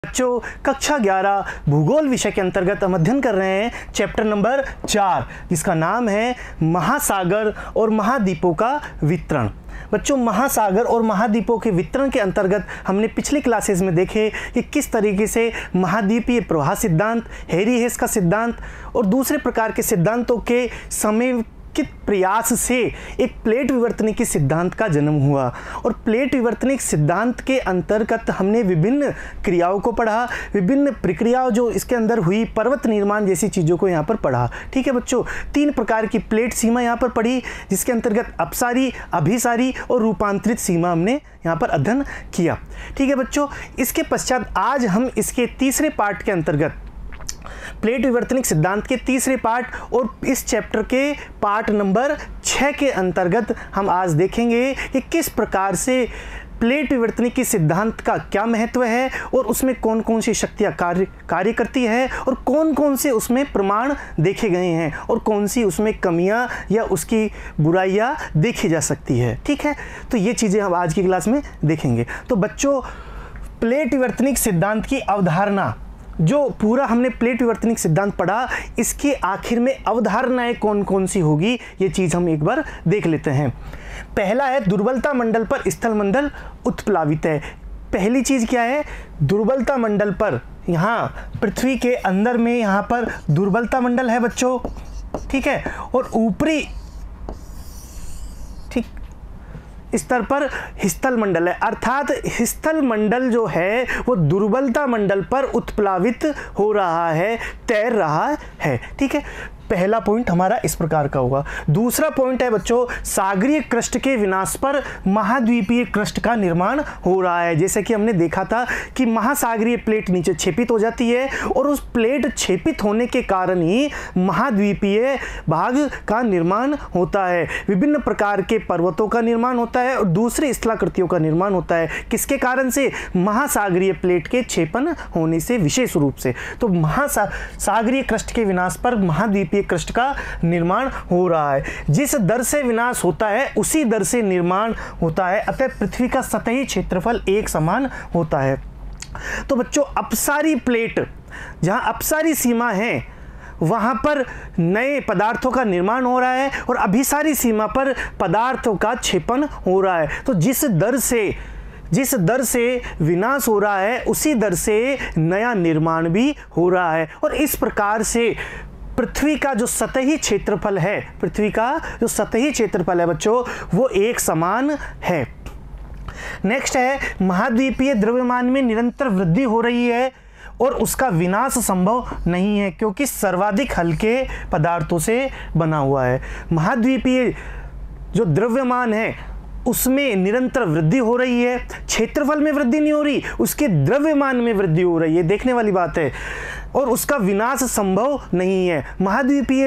बच्चों कक्षा 11 भूगोल विषय के अंतर्गत हम अध्ययन कर रहे हैं चैप्टर नंबर 4 जिसका नाम है महासागर और महाद्वीपों का वितरण। बच्चों महासागर और महाद्वीपों के वितरण के अंतर्गत हमने पिछली क्लासेस में देखे कि किस तरीके से महाद्वीपीय प्रवाह सिद्धांत, हैरी हेस का सिद्धांत और दूसरे प्रकार के सिद्धांतों के समेकित प्रयास से एक प्लेट विवर्तनिकी सिद्धांत का जन्म हुआ। और प्लेट विवर्तनिक सिद्धांत के अंतर्गत हमने विभिन्न क्रियाओं को पढ़ा, विभिन्न प्रक्रियाओं जो इसके अंदर हुई, पर्वत निर्माण जैसी चीज़ों को यहाँ पर पढ़ा। ठीक है बच्चों, 3 प्रकार की प्लेट सीमा यहाँ पर पढ़ी जिसके अंतर्गत अपसारी, अभिसारी और रूपांतरित सीमा हमने यहाँ पर अध्ययन किया। ठीक है बच्चों, इसके पश्चात आज हम इसके तीसरे पार्ट के अंतर्गत प्लेट विवर्तनिक सिद्धांत के तीसरे पार्ट और इस चैप्टर के पार्ट नंबर 6 के अंतर्गत हम आज देखेंगे कि किस प्रकार से प्लेट विवर्तनिकी सिद्धांत का क्या महत्व है और उसमें कौन कौन सी शक्तियाँ कार्य करती है और कौन कौन से उसमें प्रमाण देखे गए हैं और कौन सी उसमें कमियां या उसकी बुराइयां देखी जा सकती है। ठीक है, तो ये चीज़ें हम आज की क्लास में देखेंगे। तो बच्चों प्लेट विवर्तनिक सिद्धांत की अवधारणा, जो पूरा हमने प्लेट विवर्तनिक सिद्धांत पढ़ा, इसके आखिर में अवधारणाएं कौन कौन सी होगी ये चीज़ हम एक बार देख लेते हैं। पहला है दुर्बलता मंडल पर स्थल मंडल उत्प्लावित है। पहली चीज़ क्या है? दुर्बलता मंडल पर, यहाँ पृथ्वी के अंदर में यहाँ पर दुर्बलता मंडल है बच्चों, ठीक है, और ऊपरी स्तर पर स्थल मंडल है, अर्थात स्थल मंडल जो है वो दुर्बलता मंडल पर उत्प्लावित हो रहा है, तैर रहा है। ठीक है, पहला पॉइंट हमारा इस प्रकार का होगा। दूसरा पॉइंट है बच्चों सागरीय क्रस्ट के विनाश पर महाद्वीपीय क्रस्ट का निर्माण हो रहा है। जैसे कि हमने देखा था कि महासागरीय प्लेट नीचे छेपित हो जाती है और उस प्लेट छेपित होने के कारण ही महाद्वीपीय भाग का निर्माण होता है, विभिन्न प्रकार के पर्वतों का निर्माण होता है और दूसरे स्थलाकृतियों का निर्माण होता है। किसके कारण से? महासागरीय प्लेट के छेपन होने से विशेष रूप से। तो महासागरीय क्रस्ट के विनाश पर महाद्वीपीय क्रस्ट का निर्माण हो रहा है। जिस दर से विनाश होता है उसी दर से निर्माण होता है, अतः पृथ्वी का सतही क्षेत्रफल एक समान होता है। तो बच्चों अपसारी प्लेट, जहां अपसारी सीमा है वहां पर नए पदार्थों का निर्माण हो रहा है और अभिसारी सीमा पर पदार्थों का छेपन हो रहा है। तो जिस दर से विनाश हो रहा है उसी दर से नया निर्माण भी हो रहा है। और इस प्रकार से पृथ्वी का जो सतही क्षेत्रफल है बच्चों वो एक समान है। नेक्स्ट है महाद्वीपीय द्रव्यमान में निरंतर वृद्धि हो रही है और उसका विनाश संभव नहीं है क्योंकि सर्वाधिक हल्के पदार्थों से बना हुआ है। महाद्वीपीय जो द्रव्यमान है उसमें निरंतर वृद्धि हो रही है, क्षेत्रफल में वृद्धि नहीं हो रही, उसके द्रव्यमान में वृद्धि हो रही है, देखने वाली बात है, और उसका विनाश संभव नहीं है। महाद्वीपीय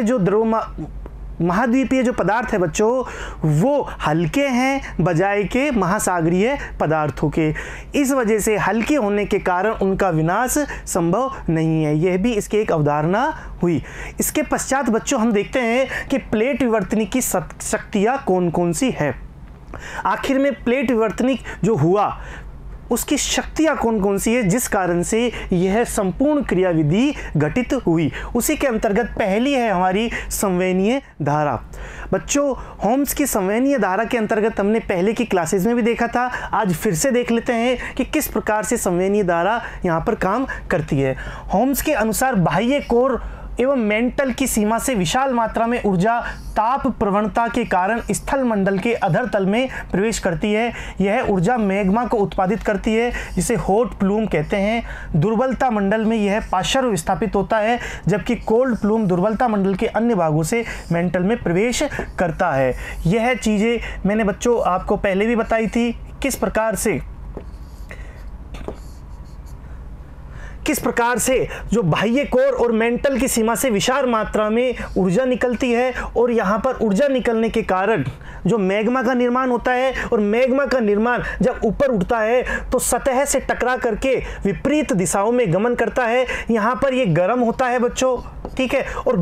जो पदार्थ है बच्चों वो हल्के हैं बजाय के महासागरीय पदार्थों के। इस वजह से हल्के होने के कारण उनका विनाश संभव नहीं है। यह भी इसकी एक अवधारणा हुई। इसके पश्चात बच्चों हम देखते हैं कि प्लेट विवर्तनिक की शक्तियाँ कौन कौन सी है। आखिर में प्लेट विवर्तनिक जो हुआ उसकी शक्तियाँ कौन कौन सी है जिस कारण से यह संपूर्ण क्रियाविधि घटित हुई। उसी के अंतर्गत पहली है हमारी संवहनीय धारा। बच्चों होम्स की संवहनीय धारा के अंतर्गत हमने पहले की क्लासेस में भी देखा था, आज फिर से देख लेते हैं कि किस प्रकार से संवहनीय धारा यहाँ पर काम करती है। होम्स के अनुसार बाह्य कोर एवं मेंटल की सीमा से विशाल मात्रा में ऊर्जा ताप प्रवणता के कारण स्थल मंडल के अधर तल में प्रवेश करती है। यह ऊर्जा मैग्मा को उत्पादित करती है जिसे हॉट प्लूम कहते हैं। दुर्बलता मंडल में यह पार्श्व विस्थापित होता है जबकि कोल्ड प्लूम दुर्बलता मंडल के अन्य भागों से मेंटल में प्रवेश करता है। यह चीज़ें मैंने बच्चों आपको पहले भी बताई थी किस प्रकार से जो बाह्य कोर और मेंटल की सीमा से विशाल मात्रा में ऊर्जा निकलती है और यहाँ पर ऊर्जा निकलने के कारण जो मैग्मा का निर्माण होता है और मैग्मा का निर्माण जब ऊपर उठता है तो सतह से टकरा करके विपरीत दिशाओं में गमन करता है। यहाँ पर ये गर्म होता है बच्चों, ठीक है, और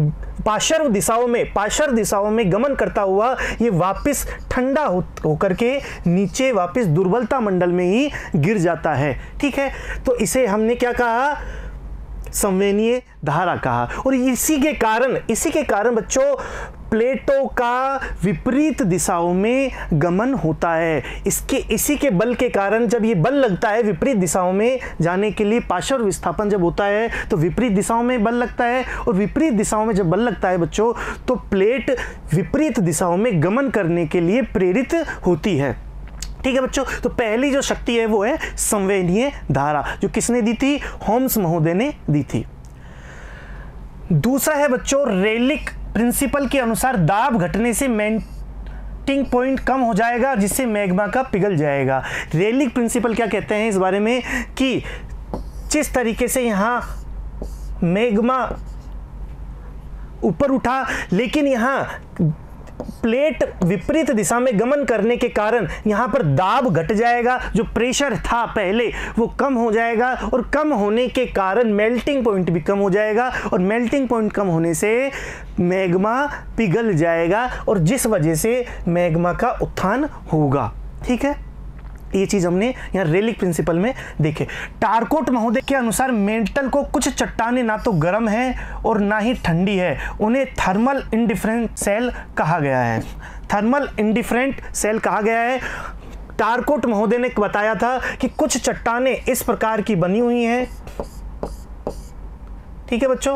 पार्श्व दिशाओं में गमन करता हुआ ये वापस ठंडा होकर के नीचे वापस दुर्बलता मंडल में ही गिर जाता है। ठीक है, तो इसे हमने क्या कहा, संवेदनीय धारा कहा। और इसी के कारण बच्चों प्लेटों का विपरीत दिशाओं में गमन होता है। इसी के बल के कारण जब ये बल लगता है विपरीत दिशाओं में जाने के लिए, पार्श्व विस्थापन जब होता है तो विपरीत दिशाओं में बल लगता है, और विपरीत दिशाओं में जब बल लगता है बच्चों तो प्लेट विपरीत दिशाओं में गमन करने के लिए प्रेरित होती है। ठीक है बच्चों, तो पहली जो शक्ति है वो है संवेदनीय धारा, जो किसने दी थी, होम्स महोदय ने दी थी। दूसरा है बच्चों रेलिक प्रिंसिपल के अनुसार दाब घटने से मेल्टिंग पॉइंट कम हो जाएगा जिससे मैग्मा का पिघल जाएगा। रेलिक प्रिंसिपल क्या कहते हैं इस बारे में कि जिस तरीके से यहाँ मैग्मा ऊपर उठा लेकिन यहाँ प्लेट विपरीत दिशा में गमन करने के कारण यहाँ पर दाब घट जाएगा, जो प्रेशर था पहले वो कम हो जाएगा, और कम होने के कारण मेल्टिंग पॉइंट भी कम हो जाएगा, और मेल्टिंग पॉइंट कम होने से मैग्मा पिघल जाएगा और जिस वजह से मैग्मा का उत्थान होगा। ठीक है, ये चीज हमने यहाँ रेलिक प्रिंसिपल में देखे। टारकोट महोदय के अनुसार मेटल को कुछ चट्टानें ना तो गर्म है और ना ही ठंडी है, उन्हें थर्मल इंडिफरेंट सेल कहा गया है। थर्मल इंडिफरेंट सेल कहा गया है। टारकोट महोदय ने बताया था कि कुछ चट्टानें इस प्रकार की बनी हुई हैं। ठीक है बच्चों,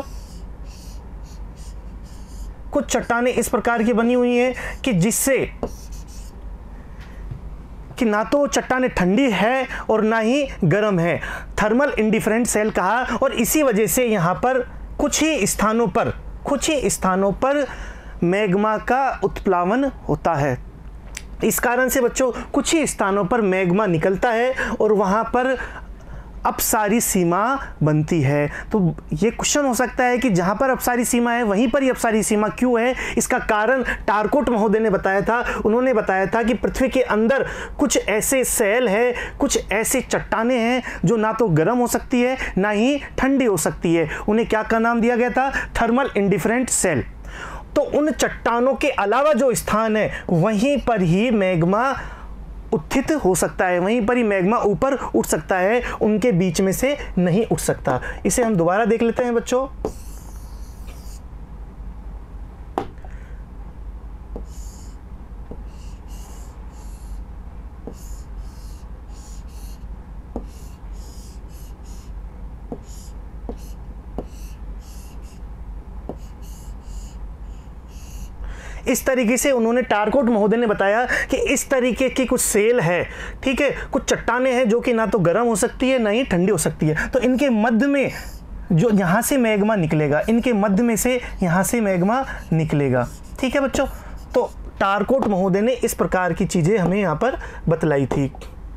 कुछ चट्टानें इस प्रकार की बनी हुई हैं कि जिससे कि ना तो चट्टानें ठंडी है और ना ही गर्म है, थर्मल इंडिफरेंट सेल कहा। और इसी वजह से यहाँ पर कुछ ही स्थानों पर मैग्मा का उत्प्लावन होता है। इस कारण से बच्चों कुछ ही स्थानों पर मैग्मा निकलता है और वहाँ पर अपसारी सीमा बनती है। तो ये क्वेश्चन हो सकता है कि जहाँ पर अपसारी सीमा है वहीं पर ही अपसारी सीमा क्यों है। इसका कारण टारकोट महोदय ने बताया था। उन्होंने बताया था कि पृथ्वी के अंदर कुछ ऐसे सेल है, कुछ ऐसे चट्टानें हैं जो ना तो गर्म हो सकती है ना ही ठंडी हो सकती है। उन्हें क्या का नाम दिया गया था, थर्मल इंडिफरेंट सेल। तो उन चट्टानों के अलावा जो स्थान है वहीं पर ही मैग्मा उत्थित हो सकता है, वहीं पर ही मैग्मा ऊपर उठ सकता है, उनके बीच में से नहीं उठ सकता। इसे हम दोबारा देख लेते हैं बच्चों। इस तरीके से उन्होंने टारकोट महोदय ने बताया कि इस तरीके की कुछ सेल है, ठीक है, कुछ चट्टानें हैं जो कि ना तो गर्म हो सकती है ना ही ठंडी हो सकती है। तो इनके मध्य में जो यहाँ से मैग्मा निकलेगा, इनके मध्य में से यहाँ से मैग्मा निकलेगा। ठीक है बच्चों, तो टारकोट महोदय ने इस प्रकार की चीज़ें हमें यहाँ पर बतलाई थी।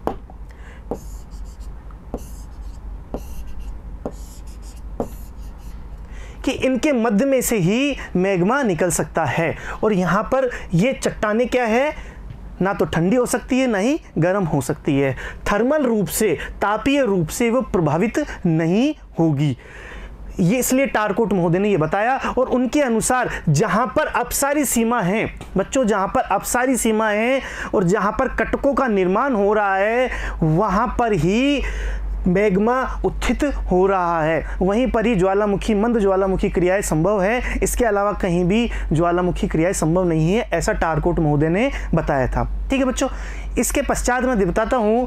कि इनके मध्य में से ही मैग्मा निकल सकता है। और यहाँ पर ये चट्टानें क्या है, ना तो ठंडी हो सकती है ना ही गर्म हो सकती है, थर्मल रूप से, तापीय रूप से वो प्रभावित नहीं होगी। ये इसलिए टारकोट महोदय ने ये बताया। और उनके अनुसार जहाँ पर अपसारी सीमा है बच्चों, जहाँ पर अपसारी सीमा है और जहाँ पर कटकों का निर्माण हो रहा है वहाँ पर ही मैग्मा उत्थित हो रहा है, वहीं पर ही ज्वालामुखी, मंद ज्वालामुखी क्रियाएं संभव है। इसके अलावा कहीं भी ज्वालामुखी क्रियाएं संभव नहीं है, ऐसा टारकोट महोदय ने बताया था। ठीक है बच्चों, इसके पश्चात मैं बताता हूँ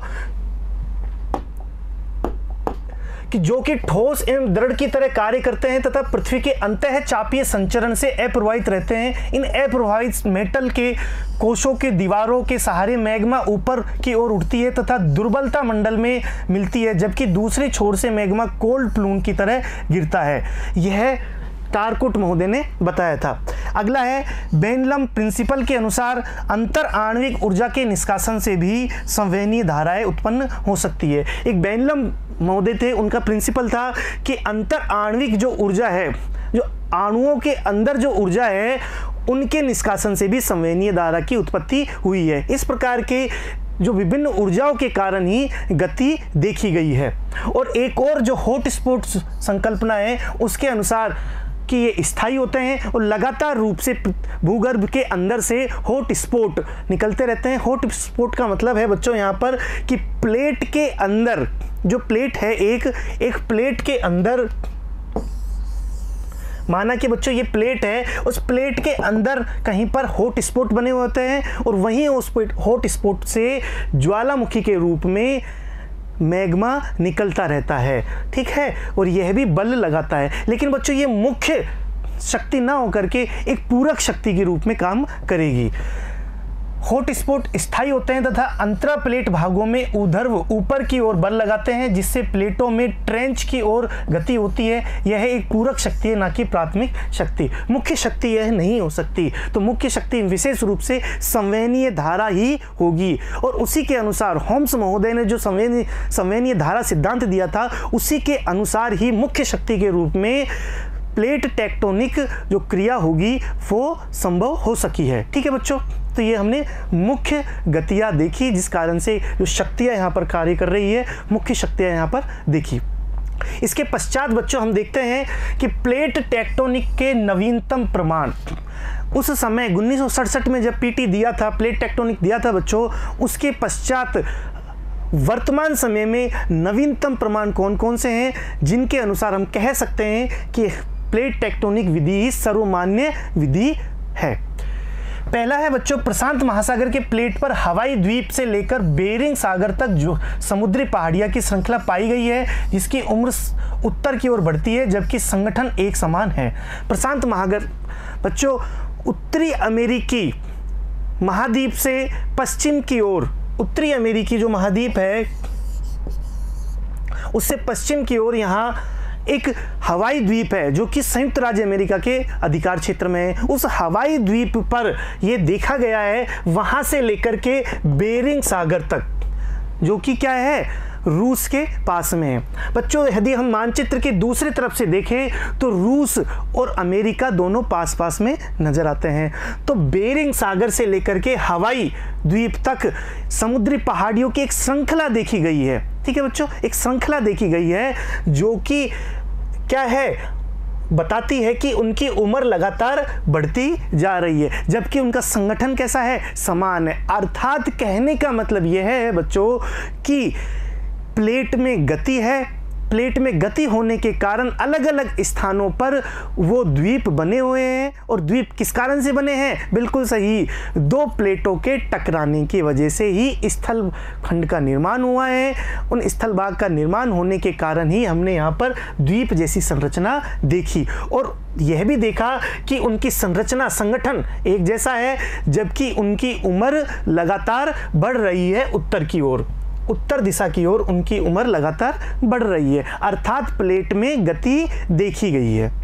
कि जो कि ठोस एवं दृढ़ की तरह कार्य करते हैं तथा पृथ्वी के अंतः चापीय संचरण से अप्रभावित रहते हैं। इन अप्रभावित मेटल के कोशों के दीवारों के सहारे मैग्मा ऊपर की ओर उठती है तथा दुर्बलता मंडल में मिलती है, जबकि दूसरे छोर से मैग्मा कोल्ड प्लून की तरह गिरता है। यह टारकोट महोदय ने बताया था। अगला है बेनलम प्रिंसिपल के अनुसार अंतर आणविक ऊर्जा के निष्कासन से भी संवहनीय धाराएं उत्पन्न हो सकती है। एक बेनलम महोदय थे, उनका प्रिंसिपल था कि अंतर आणविक जो ऊर्जा है, जो अणुओं के अंदर जो ऊर्जा है उनके निष्कासन से भी संवहनीय धारा की उत्पत्ति हुई है। इस प्रकार के जो विभिन्न ऊर्जाओं के कारण ही गति देखी गई है। और एक और जो हॉट स्पॉट संकल्पना है उसके अनुसार कि ये स्थायी होते हैं और लगातार रूप से भूगर्भ के अंदर से हॉट स्पॉट निकलते रहते हैं। हॉट स्पॉट का मतलब है बच्चों यहाँ पर कि प्लेट के अंदर जो प्लेट है, एक प्लेट के अंदर, माना कि बच्चों ये प्लेट है, उस प्लेट के अंदर कहीं पर हॉट स्पॉट बने हुए होते हैं और वहीं उस हॉट स्पॉट से ज्वालामुखी के रूप में मैग्मा निकलता रहता है, ठीक है, और यह भी बल लगाता है। लेकिन बच्चों ये मुख्य शक्ति ना होकर के एक पूरक शक्ति के रूप में काम करेगी। हॉट स्पॉट स्थायी होते हैं तथा अंतरा प्लेट भागों में ऊर्ध्व ऊपर की ओर बल लगाते हैं, जिससे प्लेटों में ट्रेंच की ओर गति होती है। यह एक पूरक शक्ति है, ना कि प्राथमिक शक्ति। मुख्य शक्ति यह नहीं हो सकती, तो मुख्य शक्ति विशेष रूप से संवहनीय धारा ही होगी। और उसी के अनुसार होम्स महोदय ने जो संवहनीय धारा सिद्धांत दिया था, उसी के अनुसार ही मुख्य शक्ति के रूप में प्लेट टेक्टोनिक जो क्रिया होगी वो संभव हो सकी है। ठीक है बच्चों, तो ये हमने मुख्य गतियाँ देखी, जिस कारण से जो शक्तियाँ यहाँ पर कार्य कर रही है, मुख्य शक्तियाँ यहाँ पर देखी। इसके पश्चात बच्चों हम देखते हैं कि प्लेट टेक्टोनिक के नवीनतम प्रमाण। उस समय 1967 में जब पीटी दिया था, प्लेट टेक्टोनिक दिया था बच्चों, उसके पश्चात वर्तमान समय में नवीनतम प्रमाण कौन कौन से हैं जिनके अनुसार हम कह सकते हैं कि प्लेट टेक्टोनिक विधि ही सर्वमान्य विधि है। पहला है बच्चों, प्रशांत महासागर के प्लेट पर हवाई द्वीप से लेकर बेरिंग सागर तक जो समुद्री पहाड़ियाँ की श्रृंखला पाई गई है, जिसकी उम्र उत्तर की ओर बढ़ती है जबकि संगठन एक समान है। प्रशांत महासागर बच्चों उत्तरी अमेरिकी महाद्वीप से पश्चिम की ओर, उत्तरी अमेरिकी जो महाद्वीप है उससे पश्चिम की ओर यहाँ एक हवाई द्वीप है जो कि संयुक्त राज्य अमेरिका के अधिकार क्षेत्र में है। उस हवाई द्वीप पर यह देखा गया है वहां से लेकर के बेरिंग सागर तक, जो कि क्या है, रूस के पास में है। बच्चों यदि हम मानचित्र के दूसरी तरफ से देखें तो रूस और अमेरिका दोनों पास पास में नजर आते हैं। तो बेरिंग सागर से लेकर के हवाई द्वीप तक समुद्री पहाड़ियों की एक श्रृंखला देखी गई है। ठीक है बच्चों, एक श्रृंखला देखी गई है जो कि क्या है, बताती है कि उनकी उम्र लगातार बढ़ती जा रही है, जबकि उनका संगठन कैसा है, समान है। अर्थात कहने का मतलब यह है बच्चों कि प्लेट में गति है, प्लेट में गति होने के कारण अलग अलग स्थानों पर वो द्वीप बने हुए हैं। और द्वीप किस कारण से बने हैं, बिल्कुल सही, दो प्लेटों के टकराने की वजह से ही स्थल खंड का निर्माण हुआ है। उन स्थल भाग का निर्माण होने के कारण ही हमने यहाँ पर द्वीप जैसी संरचना देखी और यह भी देखा कि उनकी संरचना, संगठन एक जैसा है, जबकि उनकी उम्र लगातार बढ़ रही है उत्तर की ओर, उत्तर दिशा की ओर उनकी उम्र लगातार बढ़ रही है, अर्थात प्लेट में गति देखी गई है।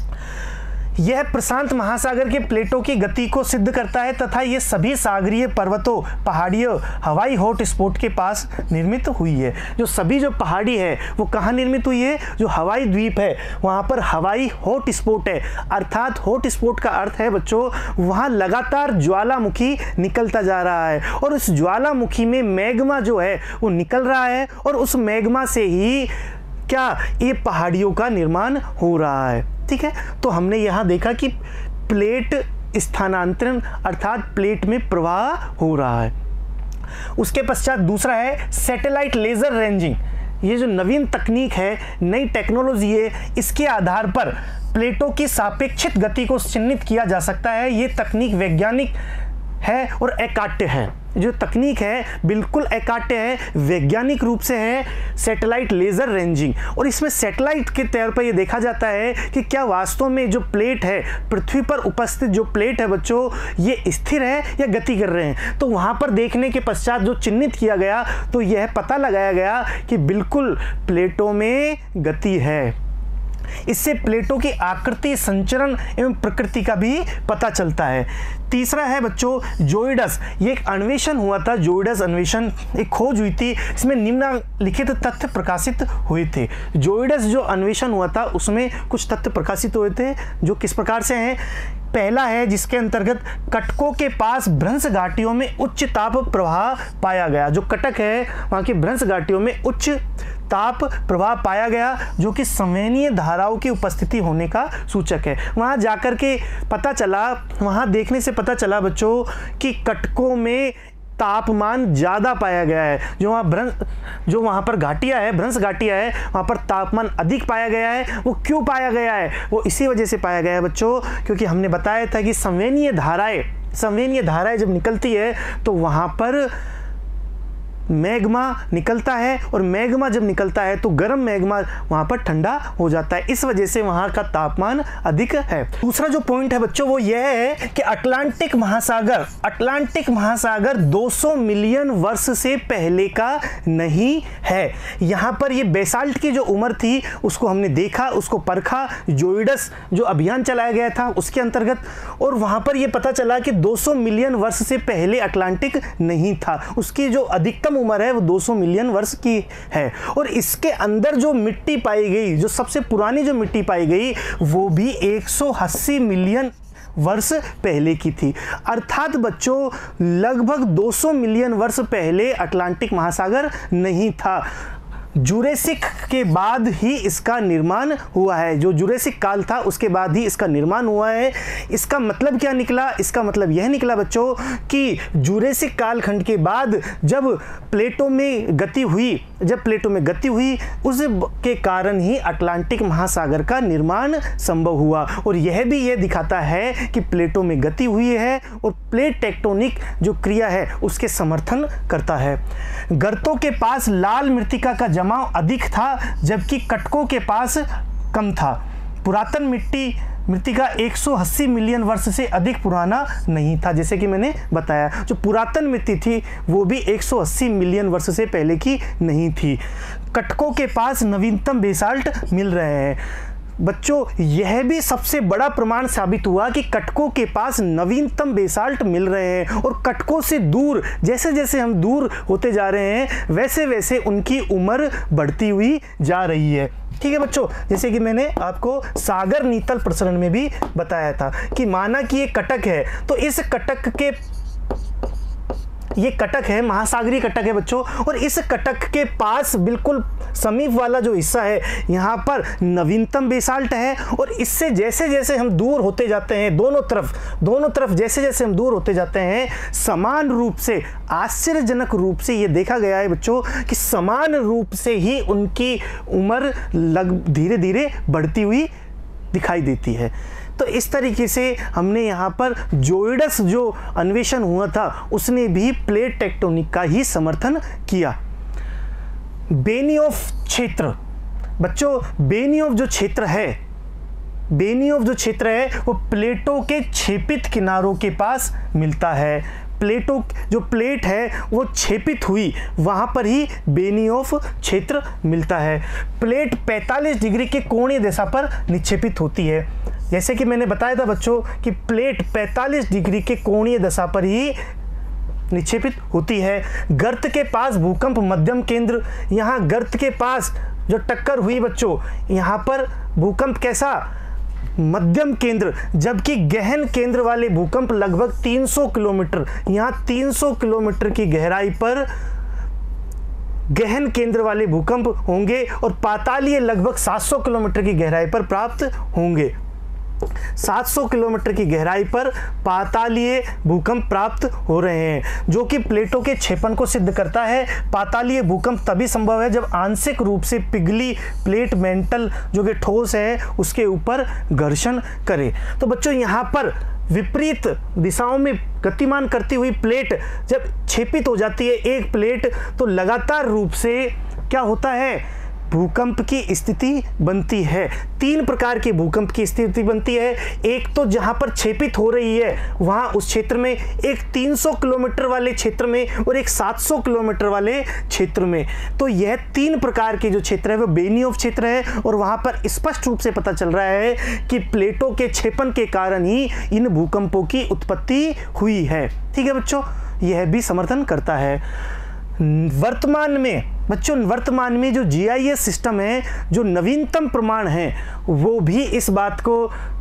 यह प्रशांत महासागर के प्लेटों की गति को सिद्ध करता है तथा ये सभी सागरीय पर्वतों, पहाड़ियों, हवाई हॉट स्पॉट के पास निर्मित हुई है। जो सभी जो पहाड़ी है वो कहाँ निर्मित हुई है, जो हवाई द्वीप है वहाँ पर हवाई हॉट स्पॉट है। अर्थात हॉट स्पॉट का अर्थ है बच्चों वहाँ लगातार ज्वालामुखी निकलता जा रहा है और उस ज्वालामुखी में मैग्मा जो है वो निकल रहा है और उस मैग्मा से ही क्या ये पहाड़ियों का निर्माण हो रहा है। ठीक है, तो हमने यहाँ देखा कि प्लेट स्थानांतरण अर्थात प्लेट में प्रवाह हो रहा है। उसके पश्चात दूसरा है सैटेलाइट लेजर रेंजिंग। ये जो नवीन तकनीक है, नई टेक्नोलॉजी है, इसके आधार पर प्लेटों की सापेक्षित गति को चिह्नित किया जा सकता है। ये तकनीक वैज्ञानिक है और अकाट्य है। जो तकनीक है बिल्कुल अकाट्य है, वैज्ञानिक रूप से है, सैटेलाइट लेजर रेंजिंग। और इसमें सैटेलाइट के तौर पर यह देखा जाता है कि क्या वास्तव में जो प्लेट है, पृथ्वी पर उपस्थित जो प्लेट है बच्चों, ये स्थिर है या गति कर रहे हैं। तो वहाँ पर देखने के पश्चात जो चिन्हित किया गया तो यह पता लगाया गया कि बिल्कुल प्लेटों में गति है। इससे प्लेटों की आकृति, संचरण एवं प्रकृति का भी पता चलता है। तीसरा है बच्चों जोइडस। ये एक अन्वेषण हुआ था, जोइडस अन्वेषण, एक खोज हुई थी। इसमें निम्नलिखित तथ्य प्रकाशित हुए थे। जोइडस जो अन्वेषण हुआ था उसमें कुछ तथ्य प्रकाशित हुए थे जो किस प्रकार से हैं पहला है जिसके अंतर्गत कटकों के पास भ्रंश घाटियों में उच्च ताप प्रवाह पाया गया। जो कटक है वहाँ की भ्रंश घाटियों में उच्च ताप प्रवाह पाया गया, जो कि संवहनीय धाराओं की उपस्थिति होने का सूचक है। वहाँ जाकर के पता चला, वहाँ देखने से पता चला बच्चों कि कटकों में तापमान ज़्यादा पाया गया है। जो वहाँ पर घाटियाँ है, भ्रंश घाटियाँ है, वहाँ पर तापमान अधिक पाया गया है। वो क्यों पाया गया है? वो इसी वजह से पाया गया है बच्चों, क्योंकि हमने बताया था कि संवहनीय धाराएं जब निकलती है तो वहाँ पर मैग्मा निकलता है, और मैग्मा जब निकलता है तो गर्म मैग्मा वहाँ पर ठंडा हो जाता है। इस वजह से वहाँ का तापमान अधिक है। दूसरा जो पॉइंट है बच्चों वो यह है कि अटलांटिक महासागर 200 मिलियन वर्ष से पहले का नहीं है। यहाँ पर ये बेसाल्ट की जो उम्र थी उसको हमने देखा, उसको परखा, जोइडस जो अभियान चलाया गया था उसके अंतर्गत, और वहाँ पर ये पता चला कि 200 मिलियन वर्ष से पहले अटलांटिक नहीं था। उसकी जो अधिकतम उम्र है वो 200 मिलियन वर्ष की है। और इसके अंदर जो मिट्टी पाई गई, जो सबसे पुरानी जो मिट्टी पाई गई, वो भी 180 मिलियन वर्ष पहले की थी। अर्थात बच्चों लगभग 200 मिलियन वर्ष पहले अटलांटिक महासागर नहीं था। जुरेसिक के बाद ही इसका निर्माण हुआ है। जो जुरेसिक काल था उसके बाद ही इसका निर्माण हुआ है। इसका मतलब क्या निकला? इसका मतलब यह निकला बच्चों कि जुरेसिक कालखंड के बाद जब प्लेटों में गति हुई उसके कारण ही अटलांटिक महासागर का निर्माण संभव हुआ। और यह भी यह दिखाता है कि प्लेटों में गति हुई है और प्लेट टेक्टोनिक जो क्रिया है उसके समर्थन करता है। गर्तों के पास लाल मृत्तिका का जमाव अधिक था, जबकि कटकों के पास कम था। पुरातन मृत्तिका 180 मिलियन वर्ष से अधिक पुराना नहीं था। जैसे कि मैंने बताया, जो पुरातन मिट्टी थी वो भी 180 मिलियन वर्ष से पहले की नहीं थी। कटकों के पास नवीनतम बेसाल्ट मिल रहे हैं। बच्चों यह भी सबसे बड़ा प्रमाण साबित हुआ कि कटकों के पास नवीनतम बेसाल्ट मिल रहे हैं, और कटकों से दूर जैसे जैसे हम दूर होते जा रहे हैं वैसे वैसे उनकी उम्र बढ़ती हुई जा रही है। ठीक है बच्चों, जैसे कि मैंने आपको सागर नीतल प्रसरण में भी बताया था कि माना कि ये कटक है, तो इस कटक के ये कटक है, महासागरीय कटक है बच्चों, और इस कटक के पास बिल्कुल समीप वाला जो हिस्सा है यहाँ पर नवीनतम बेसाल्ट है। और इससे जैसे जैसे हम दूर होते जाते हैं दोनों तरफ जैसे जैसे हम दूर होते जाते हैं, समान रूप से, आश्चर्यजनक रूप से ये देखा गया है बच्चों कि समान रूप से ही उनकी उम्र धीरे धीरे बढ़ती हुई दिखाई देती है। तो इस तरीके से हमने यहाँ पर जोइडस जो अन्वेषण हुआ था उसने भी प्लेट टेक्टोनिक का ही समर्थन किया। बेनियोफ क्षेत्र बच्चों, बेनियोफ जो क्षेत्र है वो प्लेटों के छेपित किनारों के पास मिलता है। प्लेटों जो प्लेट है वो छेपित हुई, वहाँ पर ही बेनियोफ क्षेत्र मिलता है। प्लेट 45 डिग्री के कोणीय दिशा पर निक्षेपित होती है। जैसे कि मैंने बताया था बच्चों कि प्लेट 45 डिग्री के कोणीय दशा पर ही निक्षेपित होती है। गर्त के पास भूकंप मध्यम केंद्र, यहाँ गर्त के पास जो टक्कर हुई बच्चों, यहाँ पर भूकंप कैसा? मध्यम केंद्र, जबकि गहन केंद्र वाले भूकंप लगभग 300 किलोमीटर, यहाँ 300 किलोमीटर की गहराई पर गहन केंद्र वाले भूकंप होंगे, और पातालीय लगभग 700 किलोमीटर की गहराई पर प्राप्त होंगे। 700 किलोमीटर की गहराई पर पातालीय भूकंप प्राप्त हो रहे हैं, जो कि प्लेटों के क्षेपण को सिद्ध करता है। पातालीय भूकंप तभी संभव है जब आंशिक रूप से पिघली प्लेट मेंटल जो कि ठोस है उसके ऊपर घर्षण करे। तो बच्चों यहाँ पर विपरीत दिशाओं में गतिमान करती हुई प्लेट जब क्षेपित हो जाती है एक प्लेट, तो लगातार रूप से क्या होता है? भूकंप की स्थिति बनती है। 3 प्रकार के भूकंप की स्थिति बनती है। एक तो जहां पर क्षेपित हो रही है वहां उस क्षेत्र में, एक 300 किलोमीटर वाले क्षेत्र में, और एक 700 किलोमीटर वाले क्षेत्र में। तो यह 3 प्रकार के जो क्षेत्र है वो बेनियोफ क्षेत्र है, और वहां पर स्पष्ट रूप से पता चल रहा है कि प्लेटों के क्षेपण के कारण ही इन भूकंपों की उत्पत्ति हुई है। ठीक है बच्चों, यह भी समर्थन करता है। वर्तमान में जो GIS सिस्टम है, जो नवीनतम प्रमाण है, वो भी इस बात को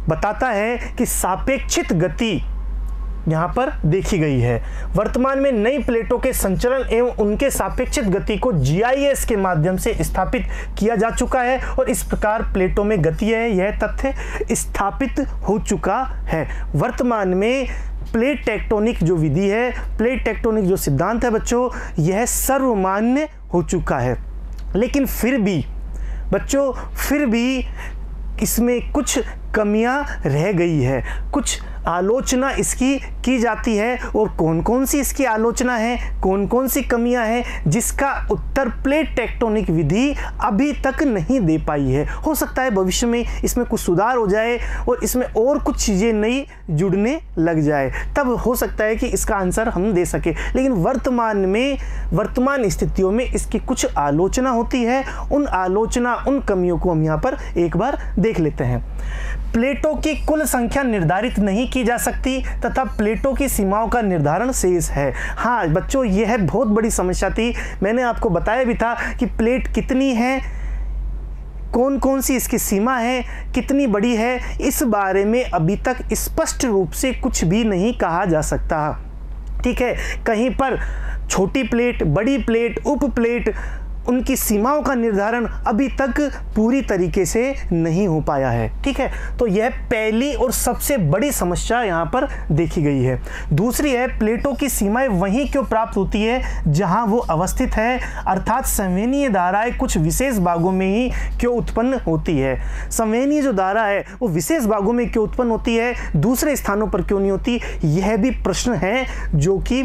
बताता है कि सापेक्षित गति यहाँ पर देखी गई है। वर्तमान में नई प्लेटों के संचरण एवं उनके सापेक्षित गति को जीआईएस के माध्यम से स्थापित किया जा चुका है और इस प्रकार प्लेटों में गति है यह तथ्य स्थापित हो चुका है। वर्तमान में प्लेट टेक्टोनिक जो विधि है, प्लेट टेक्टोनिक जो सिद्धांत है बच्चों, यह सर्वमान्य हो चुका है। लेकिन फिर भी बच्चों, फिर भी इसमें कुछ कमियां रह गई है, कुछ आलोचना इसकी की जाती है। और कौन कौन सी इसकी आलोचना है, कौन कौन सी कमियां हैं, जिसका उत्तर प्लेट टेक्टोनिक विधि अभी तक नहीं दे पाई है। हो सकता है भविष्य में इसमें कुछ सुधार हो जाए और इसमें और कुछ चीज़ें नई जुड़ने लग जाए, तब हो सकता है कि इसका आंसर हम दे सके। लेकिन वर्तमान स्थितियों में इसकी कुछ आलोचना होती है। उन आलोचना, उन कमियों को हम यहाँ पर एक बार देख लेते हैं। प्लेटों की कुल संख्या निर्धारित नहीं की जा सकती तथा प्लेटों की सीमाओं का निर्धारण शेष है। हाँ बच्चों, यह बहुत बड़ी समस्या थी। मैंने आपको बताया भी था कि प्लेट कितनी है, कौन कौन सी इसकी सीमा है, कितनी बड़ी है, इस बारे में अभी तक स्पष्ट रूप से कुछ भी नहीं कहा जा सकता। ठीक है, कहीं पर छोटी प्लेट, बड़ी प्लेट, उप प्लेट, उनकी सीमाओं का निर्धारण अभी तक पूरी तरीके से नहीं हो पाया है। ठीक है, तो यह पहली और सबसे बड़ी समस्या यहाँ पर देखी गई है। दूसरी है, प्लेटों की सीमाएं वहीं क्यों प्राप्त होती है जहाँ वो अवस्थित है, अर्थात संवहनीय धाराएं कुछ विशेष भागों में ही क्यों उत्पन्न होती है। संवहनीय जो धारा है वो विशेष भागों में क्यों उत्पन्न होती है, दूसरे स्थानों पर क्यों नहीं होती, यह भी प्रश्न है जो कि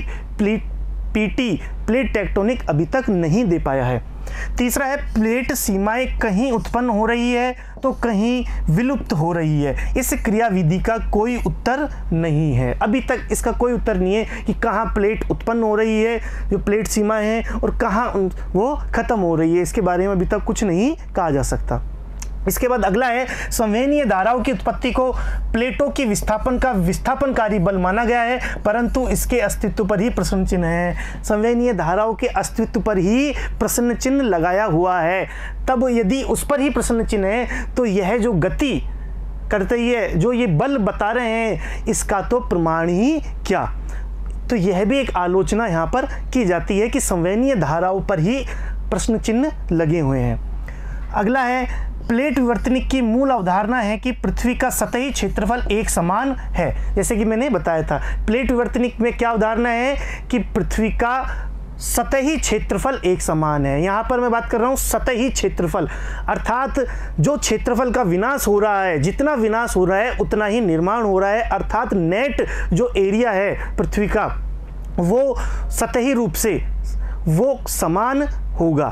प्लेट टेक्टोनिक अभी तक नहीं दे पाया है। तीसरा है, प्लेट सीमाएं कहीं उत्पन्न हो रही है तो कहीं विलुप्त हो रही है। इस क्रियाविधि का कोई उत्तर नहीं है, अभी तक इसका कोई उत्तर नहीं है कि कहाँ प्लेट उत्पन्न हो रही है, जो प्लेट सीमा है, और कहाँ वो खत्म हो रही है। इसके बारे में अभी तक कुछ नहीं कहा जा सकता। इसके बाद अगला है, संवहनीय धाराओं की उत्पत्ति को प्लेटों की विस्थापन का विस्थापनकारी बल माना गया है, परंतु इसके अस्तित्व पर ही प्रश्न चिन्ह है। संवहनीय धाराओं के अस्तित्व पर ही प्रश्न चिन्ह लगाया हुआ है। तब यदि उस पर ही प्रश्न चिन्ह है तो यह जो गति करते ही है, जो ये बल बता रहे हैं, इसका तो प्रमाण ही क्या। तो यह भी एक आलोचना यहाँ पर की जाती है कि संवहनीय धाराओं पर ही प्रश्न चिन्ह लगे हुए हैं। अगला है, प्लेट विवर्तनिक की मूल अवधारणा है कि पृथ्वी का सतही क्षेत्रफल एक समान है। जैसे कि मैंने बताया था, प्लेट विवर्तनिक में क्या अवधारणा है कि पृथ्वी का सतही क्षेत्रफल एक समान है। यहाँ पर मैं बात कर रहा हूँ सतही क्षेत्रफल, अर्थात जो क्षेत्रफल का विनाश हो रहा है, जितना विनाश हो रहा है उतना ही निर्माण हो रहा है, अर्थात नेट जो एरिया है पृथ्वी का वो सतही रूप से वो समान होगा।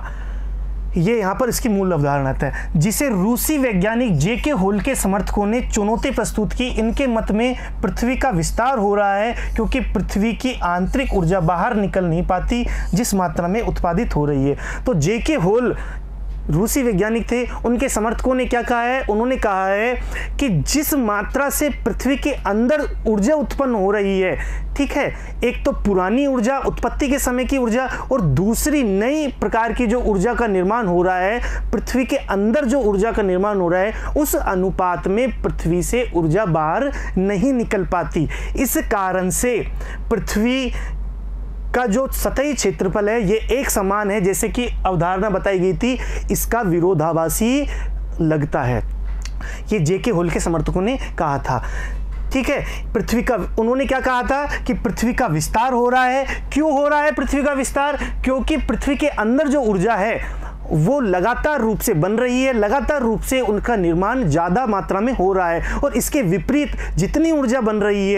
ये यहाँ पर इसकी मूल अवधारणा है, जिसे रूसी वैज्ञानिक जेके होल के समर्थकों ने चुनौती प्रस्तुत की। इनके मत में पृथ्वी का विस्तार हो रहा है क्योंकि पृथ्वी की आंतरिक ऊर्जा बाहर निकल नहीं पाती जिस मात्रा में उत्पादित हो रही है। तो जेके होल रूसी वैज्ञानिक थे, उनके समर्थकों ने क्या कहा है, उन्होंने कहा है कि जिस मात्रा से पृथ्वी के अंदर ऊर्जा उत्पन्न हो रही है, ठीक है, एक तो पुरानी ऊर्जा, उत्पत्ति के समय की ऊर्जा, और दूसरी नई प्रकार की जो ऊर्जा का निर्माण हो रहा है, पृथ्वी के अंदर जो ऊर्जा का निर्माण हो रहा है, उस अनुपात में पृथ्वी से ऊर्जा बाहर नहीं निकल पाती। इस कारण से पृथ्वी का जो सतही क्षेत्रफल है ये एक समान है, जैसे कि अवधारणा बताई गई थी, इसका विरोधाभासी लगता है। ये जेके होल के समर्थकों ने कहा था। ठीक है, पृथ्वी का, उन्होंने क्या कहा था कि पृथ्वी का विस्तार हो रहा है। क्यों हो रहा है पृथ्वी का विस्तार? क्योंकि पृथ्वी के अंदर जो ऊर्जा है वो लगातार रूप से बन रही है, लगातार रूप से उनका निर्माण ज़्यादा मात्रा में हो रहा है, और इसके विपरीत जितनी ऊर्जा बन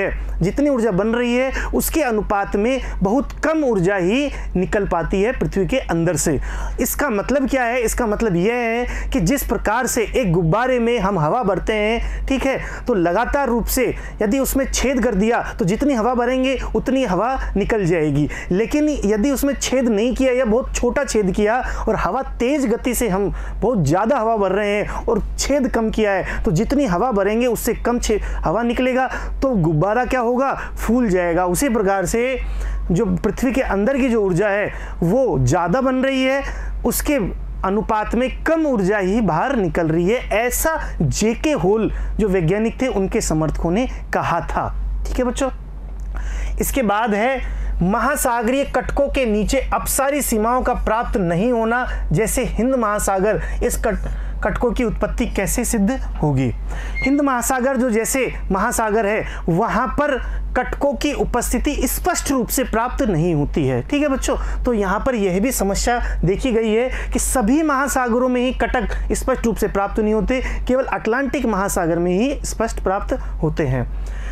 रही है उसके अनुपात में बहुत कम ऊर्जा ही निकल पाती है पृथ्वी के अंदर से। इसका मतलब क्या है? इसका मतलब यह है कि जिस प्रकार से एक गुब्बारे में हम हवा भरते हैं, ठीक है, तो लगातार रूप से यदि उसमें छेद कर दिया तो जितनी हवा भरेंगे उतनी हवा निकल जाएगी। लेकिन यदि उसमें छेद नहीं किया या बहुत छोटा छेद किया और हवा तेज गति से, हम बहुत ज़्यादा हवा भर रहे हैं और छेद कम किया है, तो जितनी हवा भरेंगे उससे कम हवा निकलेगा, तो गुब्बारा क्या होगा? फूल जाएगा। उसी प्रकार से जो पृथ्वी के अंदर की जो ऊर्जा है वो ज़्यादा बन रही है, उसके अनुपात में कम ऊर्जा ही बाहर निकल रही है, ऐसा जेके होल जो वैज्ञानिक थे उनके समर्थकों ने कहा था। ठीक है बच्चों, इसके बाद है महासागरीय कटकों के नीचे अपसारी सीमाओं का प्राप्त नहीं होना, जैसे हिंद महासागर, इस कटकों की उत्पत्ति कैसे सिद्ध होगी? हिंद महासागर जो जैसे महासागर है वहां पर कटकों की उपस्थिति स्पष्ट रूप से प्राप्त नहीं होती है। ठीक है बच्चों, तो यहाँ पर यह भी समस्या देखी गई है कि सभी महासागरों में ही कटक स्पष्ट रूप से प्राप्त नहीं होते, केवल अटलांटिक महासागर में ही स्पष्ट प्राप्त होते हैं।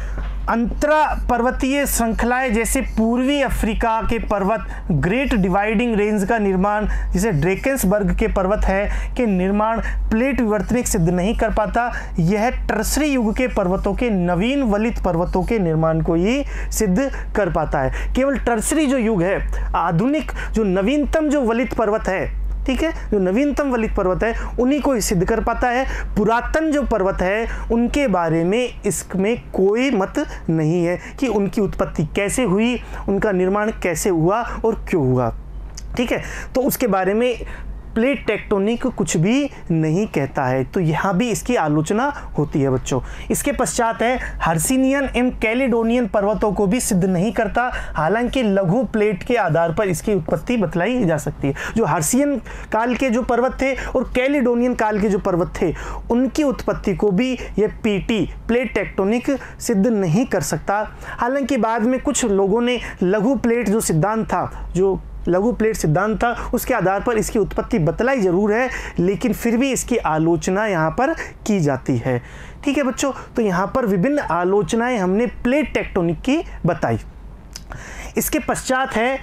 अंतरा पर्वतीय श्रृंखलाएं जैसे पूर्वी अफ्रीका के पर्वत, ग्रेट डिवाइडिंग रेंज का निर्माण जिसे ड्रेकेंसबर्ग के पर्वत है के निर्माण प्लेट विवर्तनिक सिद्ध नहीं कर पाता। यह टर्सरी युग के पर्वतों के नवीन वलित पर्वतों के निर्माण को ही सिद्ध कर पाता है। केवल टर्सरी जो युग है, आधुनिक जो नवीनतम जो वलित पर्वत है, ठीक है, जो नवीनतम वलित पर्वत है उन्हीं को ही सिद्ध कर पाता है। पुरातन जो पर्वत है उनके बारे में इसमें कोई मत नहीं है कि उनकी उत्पत्ति कैसे हुई, उनका निर्माण कैसे हुआ और क्यों हुआ। ठीक है, तो उसके बारे में प्लेट टेक्टोनिक कुछ भी नहीं कहता है, तो यहाँ भी इसकी आलोचना होती है बच्चों। इसके पश्चात है हर्सिनियन एवं कैलिडोनियन पर्वतों को भी सिद्ध नहीं करता, हालांकि लघु प्लेट के आधार पर इसकी उत्पत्ति बतलाई जा सकती है। जो हर्सियन काल के जो पर्वत थे और कैलिडोनियन काल के जो पर्वत थे उनकी उत्पत्ति को भी यह पीटी प्लेट टेक्टोनिक सिद्ध नहीं कर सकता। हालांकि बाद में कुछ लोगों ने लघु प्लेट जो सिद्धांत था, जो लघु प्लेट सिद्धांत था, उसके आधार पर इसकी उत्पत्ति बतलाई जरूर है, लेकिन फिर भी इसकी आलोचना यहाँ पर की जाती है। ठीक है बच्चों, तो यहाँ पर विभिन्न आलोचनाएं हमने प्लेट टेक्टोनिक की बताई। इसके पश्चात है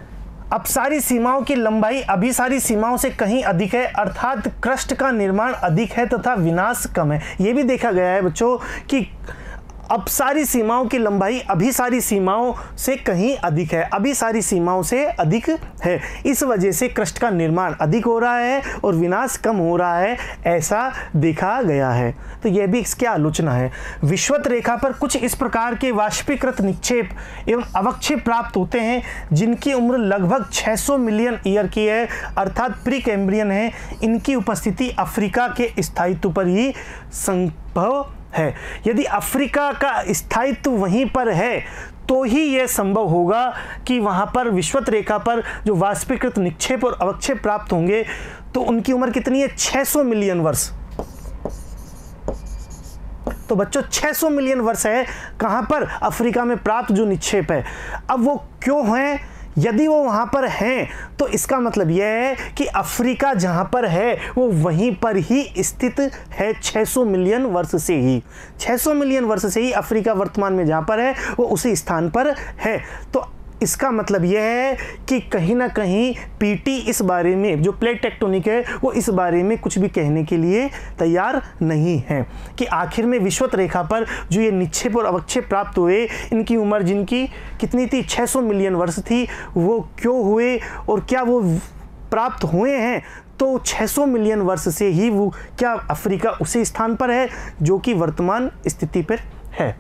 अपसारी सीमाओं की लंबाई अभिसारी सीमाओं से कहीं अधिक है, अर्थात क्रस्ट का निर्माण अधिक है तथा विनाश कम है। ये भी देखा गया है बच्चों कि अपसारी सीमाओं की लंबाई अभिसारी सीमाओं से कहीं अधिक है, अभिसारी सीमाओं से अधिक है। इस वजह से क्रस्ट का निर्माण अधिक हो रहा है और विनाश कम हो रहा है, ऐसा देखा गया है। तो यह भी इसकी आलोचना है। विषुवत रेखा पर कुछ इस प्रकार के वाष्पीकृत निक्षेप एवं अवक्षेप प्राप्त होते हैं जिनकी उम्र लगभग 600 मिलियन ईयर की है, अर्थात प्री कैम्ब्रियन है। इनकी उपस्थिति अफ्रीका के स्थायित्व पर ही संभव है। यदि अफ्रीका का स्थायित्व वहीं पर है तो ही यह संभव होगा कि वहां पर विषुवत रेखा पर जो वाष्पीकृत निक्षेप और अवक्षेप प्राप्त होंगे तो उनकी उम्र कितनी है? 600 मिलियन वर्ष। तो बच्चों 600 मिलियन वर्ष है कहां पर? अफ्रीका में प्राप्त जो निक्षेप है। अब वो क्यों है? यदि वो वहाँ पर हैं तो इसका मतलब यह है कि अफ्रीका जहाँ पर है वो वहीं पर ही स्थित है 600 मिलियन वर्ष से ही। 600 मिलियन वर्ष से ही अफ्रीका वर्तमान में जहाँ पर है वो उसी स्थान पर है। तो इसका मतलब यह है कि कहीं ना कहीं पीटी इस बारे में, जो प्लेट टेक्टोनिक है, वो इस बारे में कुछ भी कहने के लिए तैयार नहीं है कि आखिर में विषुवत रेखा पर जो ये निक्षेप और अवक्षेप प्राप्त हुए, इनकी उम्र जिनकी कितनी थी? 600 मिलियन वर्ष थी, वो क्यों हुए और क्या वो प्राप्त हुए हैं? तो 600 मिलियन वर्ष से ही वो क्या अफ्रीका उसी स्थान पर है जो कि वर्तमान स्थिति पर है?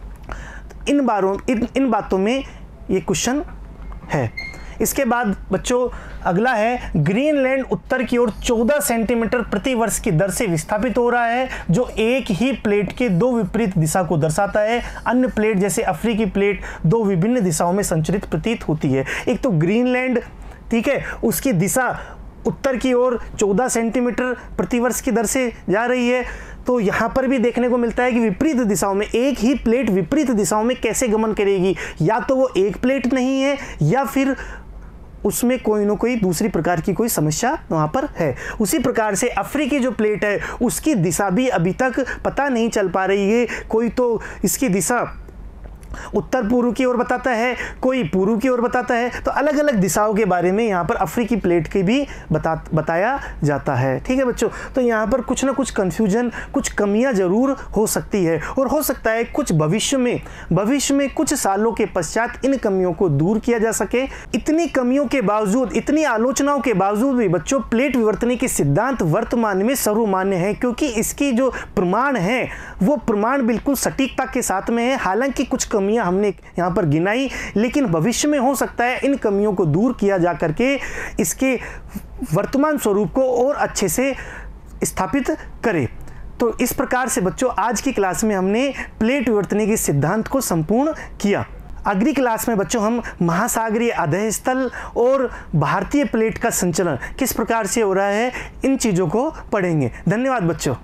इन बातों में ये क्वेश्चन है। इसके बाद बच्चों अगला है ग्रीनलैंड उत्तर की ओर 14 सेंटीमीटर प्रति वर्ष की दर से विस्थापित हो रहा है, जो एक ही प्लेट के दो विपरीत दिशा को दर्शाता है। अन्य प्लेट जैसे अफ्रीकी प्लेट दो विभिन्न दिशाओं में संचरित प्रतीत होती है। एक तो ग्रीनलैंड, ठीक है, उसकी दिशा उत्तर की ओर 14 सेंटीमीटर प्रति वर्ष की दर से जा रही है। तो यहाँ पर भी देखने को मिलता है कि विपरीत दिशाओं में एक ही प्लेट विपरीत दिशाओं में कैसे गमन करेगी? या तो वो एक प्लेट नहीं है या फिर उसमें कोई ना कोई दूसरी प्रकार की कोई समस्या वहाँ पर है। उसी प्रकार से अफ्रीकी जो प्लेट है उसकी दिशा भी अभी तक पता नहीं चल पा रही है। कोई तो इसकी दिशा उत्तर पूर्व की ओर बताता है, कोई पूर्व की ओर बताता है। तो अलग अलग दिशाओं के बारे में यहाँ पर अफ्रीकी प्लेट के भी बताया जाता है। ठीक है बच्चों, तो यहाँ पर कुछ ना कुछ कंफ्यूजन, कुछ कमियाँ जरूर हो सकती है और हो सकता है कुछ भविष्य में कुछ सालों के पश्चात इन कमियों को दूर किया जा सके। इतनी कमियों के बावजूद, इतनी आलोचनाओं के बावजूद भी बच्चों प्लेट विवर्तनी के सिद्धांत वर्तमान में सर्वमान्य है, क्योंकि इसकी जो प्रमाण है वो प्रमाण बिल्कुल सटीकता के साथ में है। हालांकि कुछ कमियां हमने यहाँ पर गिनाई, लेकिन भविष्य में हो सकता है इन कमियों को दूर किया जा करके इसके वर्तमान स्वरूप को और अच्छे से स्थापित करे। तो इस प्रकार से बच्चों आज की क्लास में हमने प्लेट विवर्तन के सिद्धांत को संपूर्ण किया। अगली क्लास में बच्चों हम महासागरीय अधः स्थल और भारतीय प्लेट का संचलन किस प्रकार से हो रहा है, इन चीज़ों को पढ़ेंगे। धन्यवाद बच्चों।